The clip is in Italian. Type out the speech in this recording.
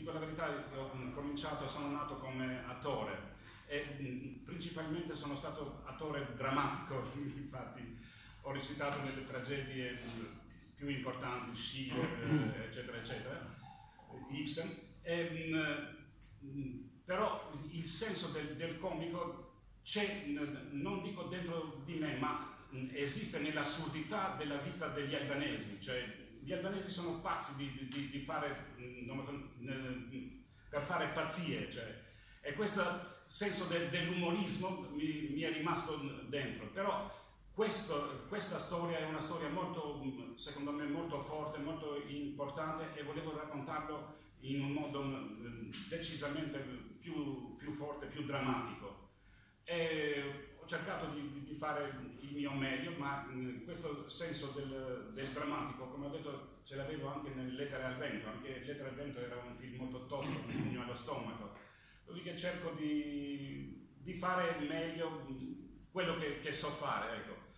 dico la verità, ho cominciato, sono nato come attore e principalmente sono stato attore drammatico, infatti ho recitato nelle tragedie più importanti, Schiller, eccetera, eccetera, Ibsen, però il senso del comico c'è, non dico dentro di me, ma esiste nell'assurdità della vita degli albanesi, cioè gli albanesi sono pazzi di fare, per fare pazzie, cioè, e questo senso dell'umorismo mi è rimasto dentro, però questa storia è una storia molto, secondo me, molto forte, molto importante, e volevo raccontarlo in un modo decisamente più forte, più drammatico. E ho cercato di fare il mio meglio, ma questo senso del drammatico, come ho detto, ce l'avevo anche nel Lettere al vento. Anche Lettere al vento era un film molto tosto, un pugno allo stomaco, così che cerco di fare meglio quello che so fare, ecco.